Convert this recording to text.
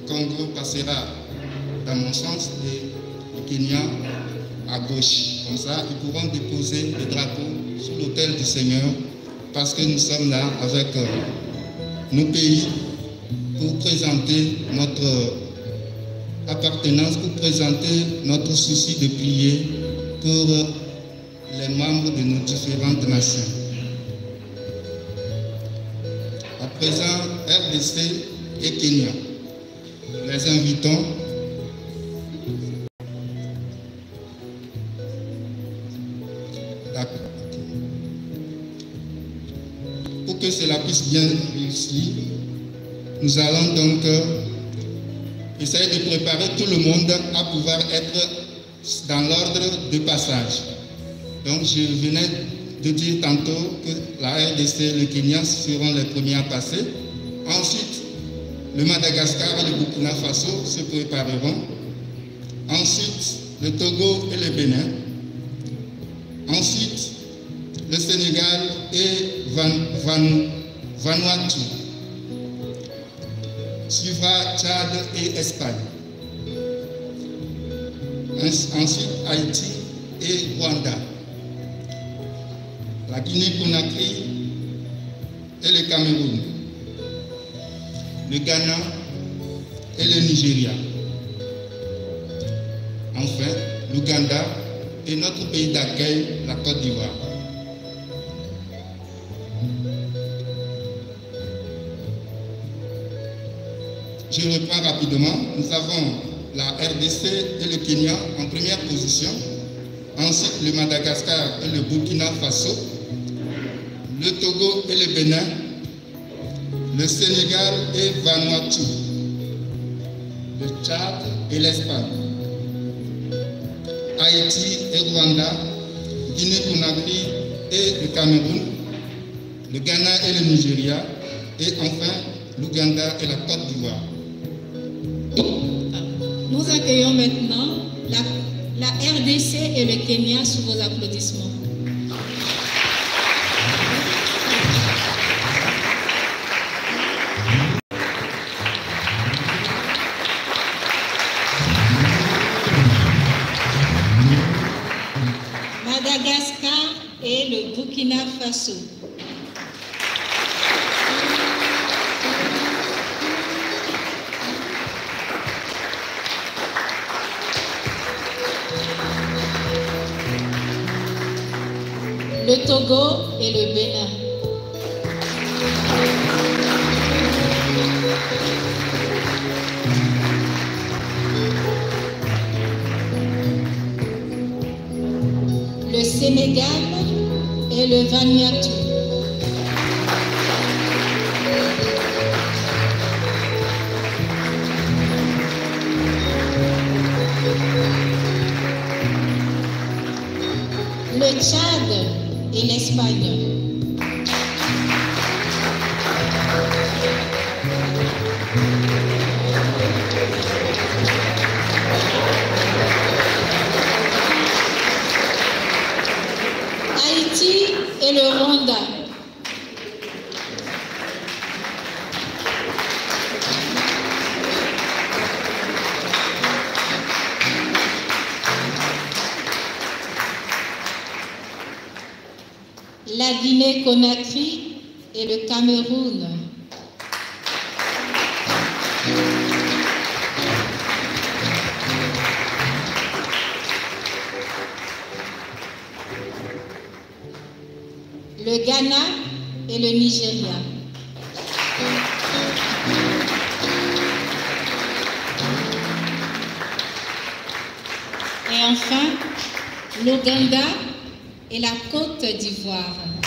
Congo passera dans mon sens et le Kenya à gauche. Comme ça, ils pourront déposer le drapeau sur l'autel du Seigneur parce que nous sommes là avec nos pays pour présenter notre appartenance, pour présenter notre souci de prier pour les membres de nos différentes nations. À présent, RDC et Kenya. Les invitons pour que cela puisse bien réussir. Nous allons donc essayer de préparer tout le monde à pouvoir être dans l'ordre de passage. Donc je venais de dire tantôt que la RDC et le Kenya seront les premiers à passer. Ensuite, le Madagascar et le Burkina Faso se prépareront. Ensuite, le Togo et le Bénin. Ensuite, le Sénégal et Vanuatu. Suivra Tchad et Espagne. Ensuite, Haïti et Rwanda. La Guinée-Conakry et le Cameroun. Le Ghana et le Nigeria. Enfin, l'Ouganda et notre pays d'accueil, la Côte d'Ivoire. Je reprends rapidement. Nous avons la RDC et le Kenya en première position. Ensuite, le Madagascar et le Burkina Faso. Le Togo et le Bénin. Le Sénégal et Vanuatu. Le Tchad et l'Espagne. Haïti et Rwanda. Guinée-Conakry et le Cameroun. Le Ghana et le Nigeria. Et enfin, l'Ouganda et la Côte d'Ivoire. Nous accueillons maintenant la RDC et le Kenya sous vos applaudissements. Madagascar et le Burkina Faso. Le Togo et le Bénin. Le Sénégal et le Vanuatu. Le Tchad et l'Espagne. Haïti et le Rwanda. La Guinée-Conakry et le Cameroun. Le Ghana et le Nigeria. Et enfin, l'Ouganda et la Côte d'Ivoire.